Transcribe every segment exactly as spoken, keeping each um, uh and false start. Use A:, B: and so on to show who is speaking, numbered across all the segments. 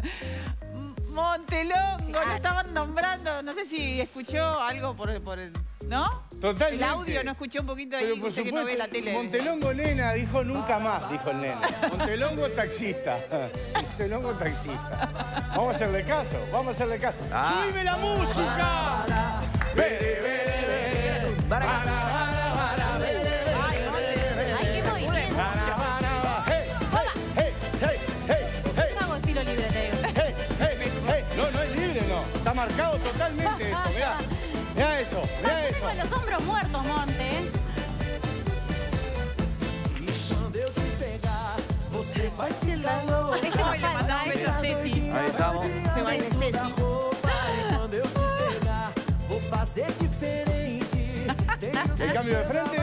A: Montelongo,
B: Claro.
A: lo estaban nombrando. No sé si escuchó algo por, por el... ¿No?
C: Totalmente.
A: El audio, ¿no escuchó un poquito ahí?
C: Pero por
A: Usted que no ve la
C: supuesto,
A: tele.
C: Montelongo nena dijo nunca más, dijo el nene. Montelongo taxista. Montelongo taxista. Vamos a hacerle caso, vamos a hacerle caso.
D: Ah.
C: ¡Subime la música! ¡Vere, vere, vere! ¡Bara, bara, bara, vere, vere!
B: Ay, qué movimiento.
C: ¡Bara, bara, bara! ¡Hey, hey, hey, hey, hey!
B: Yo hago estilo libre, te digo.
C: ¡Hey, hey, hey! No, no es libre, no. Está marcado totalmente esto, mirá. Mirá eso, mirá
B: Yo
C: eso.
B: tengo los hombros muertos, Monte.
A: Este baile mandaba un beso a Ceci.
D: Ahí estamos.
A: Este baile Ceci.
C: El cambio de frente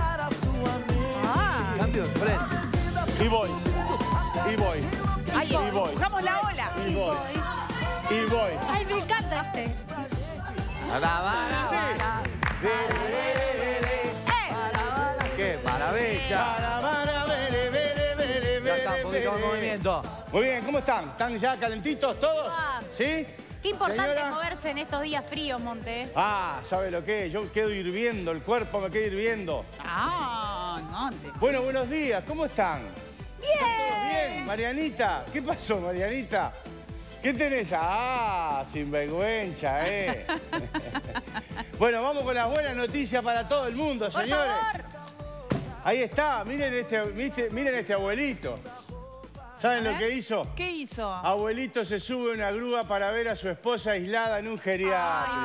A: Ah.
D: Cambio de frente.
C: y voy. Y voy.
A: Ahí,
C: Y voy.
A: buscamos la ola.
C: Y voy. Y voy.
B: Ay, me encanta este.
D: Para, para,
C: Sí.
D: Vere, vere, vere. Para, para. ¡Qué maravilla!
C: Para, para, vere, vere, vere,
D: Ya está,
C: vere,
D: un poquito más de
C: vere.
D: movimiento.
C: Muy bien, ¿cómo están? ¿Están ya calentitos todos?
B: Ah.
C: ¿Sí?
B: Qué importante
C: Señora.
B: moverse en estos días fríos, Monte.
C: Ah, ¿sabe lo que es? Yo quedo hirviendo, el cuerpo me queda hirviendo.
A: Ah, no. Te...
C: Bueno, buenos días, ¿cómo están? ¿Están todos bien? Marianita, ¿qué pasó, Marianita? ¿Qué tenés? Ah, sinvergüenza, ¿eh? Bueno, vamos con las buenas noticias para todo el mundo,
B: Por
C: señores.
B: favor.
C: Ahí está, miren este, ¿viste? Miren este abuelito. ¿Saben
A: A
C: lo
A: ver.
C: que hizo?
A: ¿Qué hizo?
C: Abuelito se sube a una grúa para ver a su esposa aislada en un geriátrico.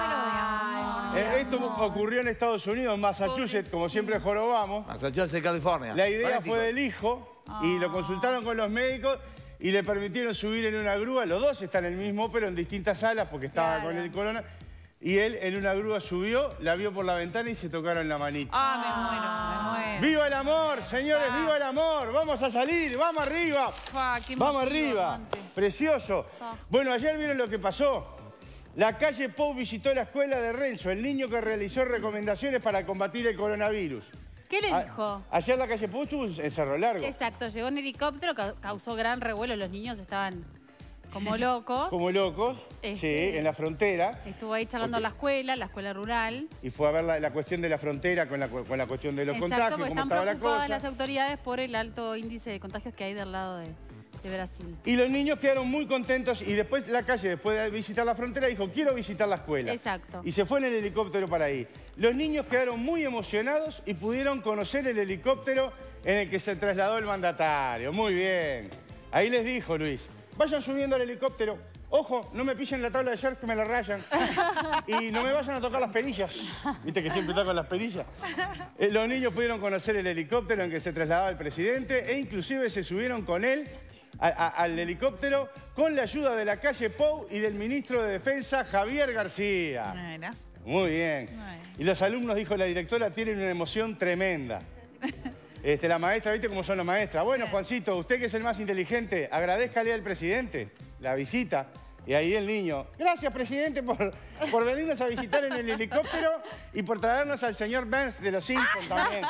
B: Ay,
C: Eh, Esto ocurrió en Estados Unidos, en Massachusetts, como siempre jorobamos.
D: Massachusetts, California.
C: La idea
D: Fanático.
C: fue del hijo y lo consultaron con los médicos y le permitieron subir en una grúa. Los dos están en el mismo, pero en distintas salas porque estaba
B: Claro.
C: con el corona. Y él en una grúa subió, la vio por la ventana y se tocaron la manita.
A: Ah, me muero, me muero.
C: ¡Viva el amor, señores!
A: Ah.
C: ¡Viva el amor! ¡Vamos a salir! ¡Vamos arriba!
A: Fua, qué
C: ¡Vamos
A: emotivo,
C: arriba!
A: Monte.
C: ¡Precioso! Bueno, ayer vieron lo que pasó. La calle Pou visitó la escuela de Renzo, el niño que realizó recomendaciones para combatir el coronavirus.
B: ¿Qué le
C: A-
B: dijo?
C: Ayer la calle Pou estuvo en Cerro Largo.
B: Exacto, llegó en helicóptero, ca- causó gran revuelo. Los niños estaban como locos.
C: Como locos,
B: Este-
C: sí, en la frontera.
B: Estuvo ahí charlando
C: Ok.
B: la escuela, la escuela rural.
C: Y fue a ver la, la cuestión de la frontera con la, cu- con la cuestión de los
B: Exacto,
C: contagios,
B: porque
C: cómo
B: están
C: estaba la
B: preocupadas
C: cosa.
B: las autoridades por el alto índice de contagios que hay del lado de, de Brasil.
C: Y los niños quedaron muy contentos y después la calle, después de visitar la frontera, dijo, quiero visitar la escuela.
B: Exacto.
C: Y se fue en el helicóptero para ahí. Los niños quedaron muy emocionados y pudieron conocer el helicóptero en el que se trasladó el mandatario. Muy bien. Ahí les dijo Luis, vayan subiendo al helicóptero. Ojo, no me pisen la tabla de surf que me la rayan. Y no me vayan a tocar las perillas. Viste que siempre tocan las perillas. Eh, los niños pudieron conocer el helicóptero en que se trasladaba el presidente e inclusive se subieron con él a- a- al helicóptero con la ayuda de la calle Pou y del ministro de Defensa, Javier García.
A: Mira.
C: Muy bien.
A: Bueno.
C: Y los alumnos, dijo la directora, tienen una emoción tremenda. Este, la maestra, ¿viste cómo son las maestras? Bueno, Juancito, usted que es el más inteligente, agradézcale al presidente la visita. Y ahí el niño, gracias, presidente, por, por venirnos a visitar en el helicóptero y por traernos al señor Burns de los Simpsons también.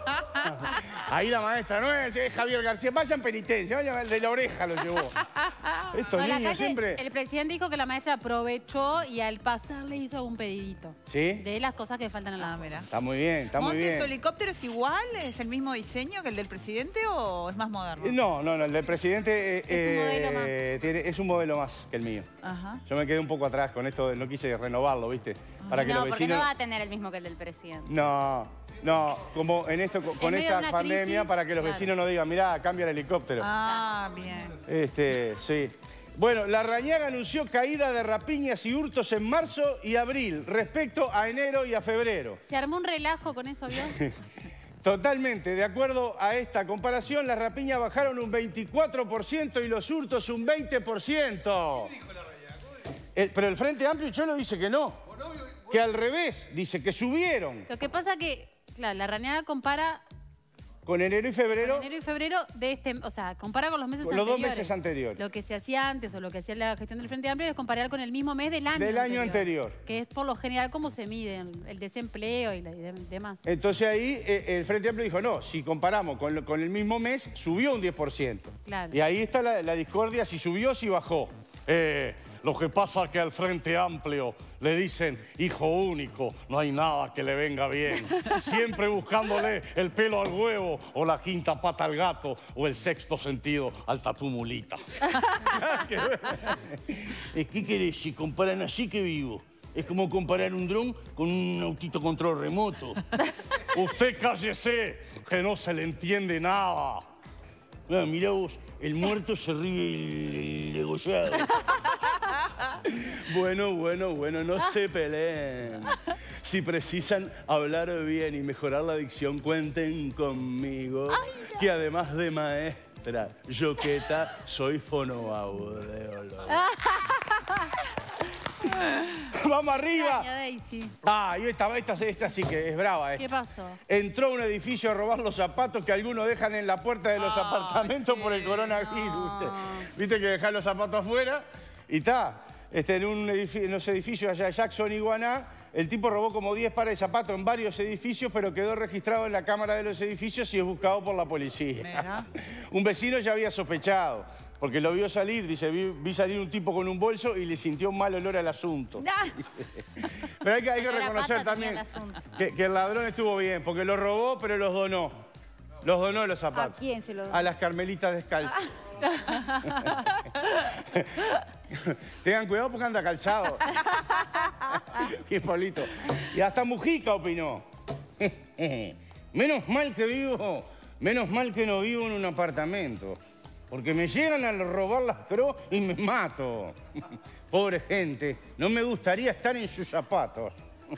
C: Ahí la maestra, no es eh, Javier García, vaya en penitencia, vaya el de la oreja lo llevó. Estos
B: No, la
C: niños
B: calle,
C: siempre...
B: El presidente dijo que la maestra aprovechó y al pasar le hizo un pedidito.
C: ¿Sí?
B: De las cosas que faltan en la
A: Ah, mira.
C: Está muy bien, está muy
A: ¿Monte,
C: bien.
A: su helicóptero es igual? ¿Es el mismo diseño que el del presidente o es más moderno?
C: Eh, No, no, no, el del presidente eh,
B: Es un modelo más.
C: eh, tiene- es un modelo más que el mío.
A: Ajá.
C: Yo me quedé un poco atrás con esto, no quise renovarlo, ¿viste? Para que
E: No,
C: los
E: porque
C: vecinos...
E: no va a tener el mismo que el del presidente.
C: No, no, como en esto, con
B: medio de
C: esta
B: una
C: pandemia,
B: crisis,
C: para que los
B: claro.
C: vecinos no digan, mirá, cambia el helicóptero.
A: Ah, bien.
C: Este, sí. Bueno, la Rañaga anunció caída de rapiñas y hurtos en marzo y abril respecto a enero y a febrero.
B: Se armó un relajo con eso, ¿vio?
C: Totalmente, de acuerdo a esta comparación, las rapiñas bajaron un veinticuatro por ciento y los hurtos un veinte por ciento. Eh, pero el Frente Amplio y Cholo dice que no, que al revés, dice que subieron.
B: Lo que pasa que, claro, la Rañaga compara
C: con enero y febrero.
B: Enero y febrero de este, o sea, comparar con los meses
C: Con los
B: anteriores.
C: dos meses anteriores.
B: Lo que se hacía antes o lo que hacía la gestión del Frente Amplio es comparar con el mismo mes del año
C: Del año anterior.
B: Que es por lo general cómo se mide el, el desempleo y, la, y de- demás.
C: Entonces ahí eh, el Frente Amplio dijo, no, si comparamos con, lo- con el mismo mes, subió un diez por ciento.
B: Claro.
C: Y ahí está la, la discordia, si subió, si bajó.
F: Eh, lo que pasa es que al Frente Amplio le dicen hijo único, no hay nada que le venga bien. Siempre buscándole el pelo al huevo o la quinta pata al gato o el sexto sentido al tatumulita.
C: Es que querés, si comparan así que vivo. Es como comparar un dron con un autito control remoto.
F: Usted cállese, que no se le entiende nada.
C: Ah, mirá vos, el muerto se ríe el, el degollado. Bueno, bueno, bueno, no se peleen. Si precisan hablar bien y mejorar la dicción, cuenten conmigo. Que además de maestra, yoqueta, soy fonoaudiólogo. ¡Vamos arriba!
B: Gracias, Daisy.
C: Ah, y esta, esta, esta sí que es brava.
B: ¿Qué
C: Esta.
B: pasó?
C: Entró a un edificio a robar los zapatos que algunos dejan en la puerta de los
A: Ay,
C: apartamentos por el
A: sí,
C: coronavirus.
B: no.
C: ¿Viste? Viste que dejan los zapatos afuera y está. Este, en, un edificio, en los edificios allá de Jackson, Iguaná, el tipo robó como diez pares de zapatos en varios edificios, pero quedó registrado en la cámara de los edificios y es buscado por la policía.
A: Mira.
C: Un vecino ya había sospechado, porque lo vio salir, dice, vi, vi salir un tipo con un bolso y le sintió un mal olor al asunto. Pero hay que, hay que
E: Olor a
C: reconocer
E: pata tenía
C: también
E: el asunto.
C: que, que el ladrón estuvo bien, porque los robó, pero los donó. Los donó los zapatos.
G: ¿A quién se los donó?
C: A las carmelitas descalzas. Tengan cuidado porque anda calzado. Bien, Pablito. Y hasta Mujica opinó. Menos mal que vivo, menos mal que no vivo en un apartamento. Porque me llegan a robar las cro y me mato. Pobre gente, no me gustaría estar en sus zapatos.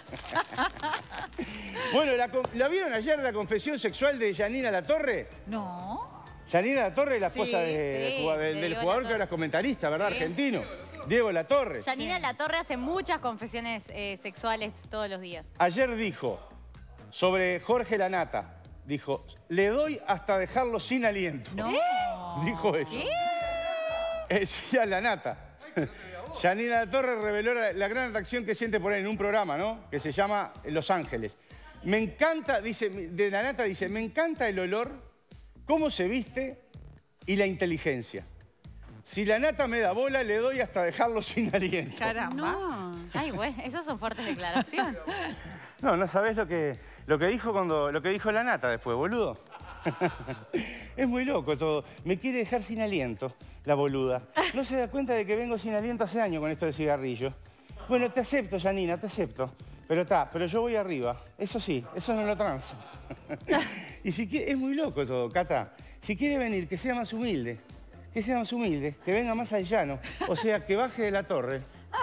C: Bueno, ¿la, ¿la vieron ayer la confesión sexual de Yanina Latorre?
A: No.
C: Yanina Latorre es la
E: Sí,
C: esposa de-
E: sí,
C: del,
E: de
C: del
E: Diego
C: jugador
E: Latorre.
C: que ahora es comentarista, ¿verdad?
E: Sí.
C: Argentino. Diego Latorre.
E: Yanina Latorre hace muchas confesiones eh, sexuales todos los días.
C: Ayer dijo sobre Jorge Lanata, dijo, le doy hasta dejarlo sin aliento.
A: No.
C: Dijo eso.
E: ¿Qué?
C: Eh, sí, a Lanata. Yanina Latorre reveló la, la gran atracción que siente por él en un programa, ¿no? Que se llama Los Ángeles. Me encanta, dice, de Lanata dice, me encanta el olor, cómo se viste y la inteligencia. Si Lanata me da bola, le doy hasta dejarlo sin aliento.
A: Caramba.
B: No.
E: Ay, güey, esas son fuertes declaraciones.
C: No, no sabés lo que, lo que dijo cuando, lo que dijo Lanata después, boludo. Es muy loco todo. Me quiere dejar sin aliento, la boluda. No se da cuenta de que vengo sin aliento hace años con esto del cigarrillo. Bueno, te acepto, Janina, te acepto. Pero está, pero yo voy arriba. Eso sí, eso no lo transo. Y si quiere, es muy loco todo, Cata. Si quiere venir, que sea más humilde. Que sea más humilde, que venga más al llano. O sea, que baje de la torre.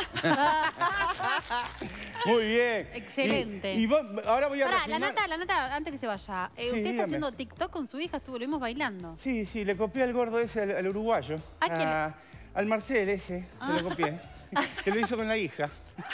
C: Muy bien.
B: Excelente.
C: Y, y vos- ahora voy a
B: Pará, la
C: reafirmar-
B: nata, la nata, antes que se vaya. eh,
C: Sí,
B: usted está
C: dígame.
B: haciendo TikTok con su hija, estuvo, lo vimos bailando.
C: Sí, sí, le copié al gordo ese, al, al uruguayo.
B: ¿A quién?
C: A- al Marcel ese, se lo copié. Que lo hizo con la hija.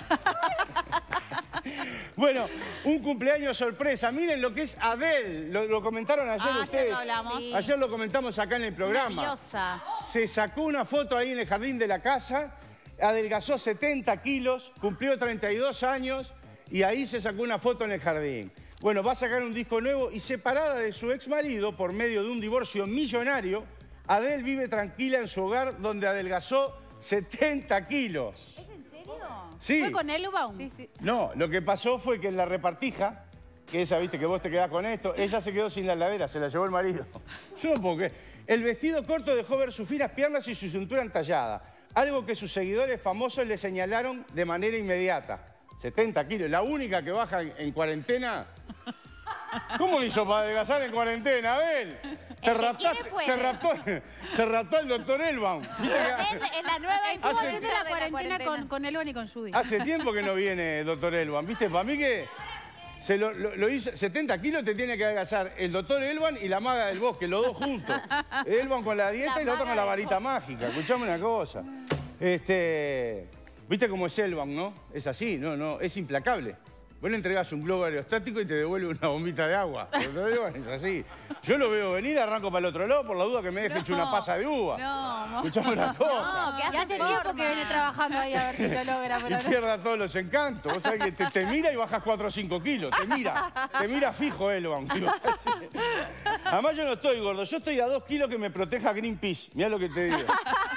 C: Bueno, un cumpleaños sorpresa. Miren lo que es Adele. Lo, lo comentaron ayer
E: Ah, ayer
C: ustedes.
E: lo hablamos. Sí.
C: Ayer lo comentamos acá en el programa.
E: Nerviosa.
C: Se sacó una foto ahí en el jardín de la casa, adelgazó setenta kilos, cumplió treinta y dos años y ahí se sacó una foto en el jardín. Bueno, va a sacar un disco nuevo y separada de su ex marido por medio de un divorcio millonario, Adele vive tranquila en su hogar donde adelgazó setenta kilos.
G: ¿Es en serio?
C: Sí.
B: ¿Fue con Elbaum?
E: Sí, sí.
C: No, lo que pasó fue que en la repartija, que esa, viste, que vos te quedás con esto, ella se quedó sin la heladera, se la llevó el marido. Yo no puedo creer. El vestido corto dejó ver sus finas piernas y su cintura entallada, algo que sus seguidores famosos le señalaron de manera inmediata. setenta kilos, la única que baja en, en cuarentena. ¿Cómo lo hizo para adelgazar en cuarentena, Abel? Te
E: El que
C: raptaste-
E: quiere puede.
C: se, raptó, se raptó el doctor Elbaum. ¿Viste que-
E: Adele es la nueva
B: Estuvo
C: Hace-
B: haciendo la cuarentena con, con Elbaum y con Judy.
C: Hace tiempo que no viene el doctor Elban, ¿viste? Para mí que se lo, lo- lo hizo, setenta kilos te tiene que adelgazar el doctor Elban y la maga del bosque, los dos juntos. Elban con la dieta
E: La
C: y la otra
E: maga
C: con la
E: del
C: varita mágica. Escuchame una cosa. Este, ¿viste cómo es Elban, no? Es así, no, no, es implacable. Vos le entregás un globo aerostático y te devuelve una bombita de agua. Pero es así. Yo lo veo venir, arranco para el otro lado por la duda que me deje
A: No,
C: hecho una pasa de uva.
A: No,
C: Escuchame una cosa.
E: No, que
B: Y
E: hace
B: hace tiempo
E: forma.
B: que viene trabajando ahí a ver si lo logra,
C: Y
B: pero no.
C: pierda todos los encantos. Vos sabés que te, te mira y bajas cuatro o cinco kilos. Te mira. Te mira fijo, Elvan. Además yo no estoy gordo. Yo estoy a dos kilos que me proteja Greenpeace. Mirá lo que te digo.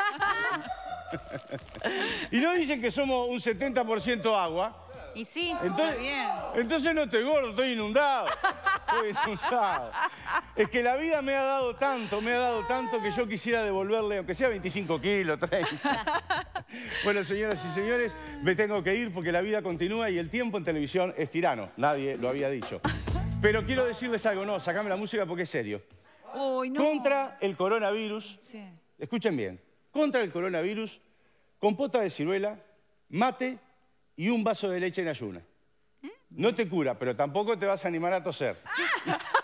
C: Y no dicen que somos un setenta por ciento agua.
E: Y sí.
C: Entonces,
A: bien.
C: entonces no estoy gordo, estoy inundado. Estoy inundado. Es que la vida me ha dado tanto, me ha dado tanto que yo quisiera devolverle, aunque sea veinticinco kilos, treinta. Bueno, señoras y señores, me tengo que ir porque la vida continúa y el tiempo en televisión es tirano. Nadie lo había dicho. Pero quiero decirles algo, no, sacame la música porque es serio.
A: Uy, no.
C: Contra el coronavirus,
A: Sí.
C: escuchen bien, contra el coronavirus, compota de ciruela, mate y un vaso de leche en ayuna. No te cura, pero tampoco te vas a animar a toser.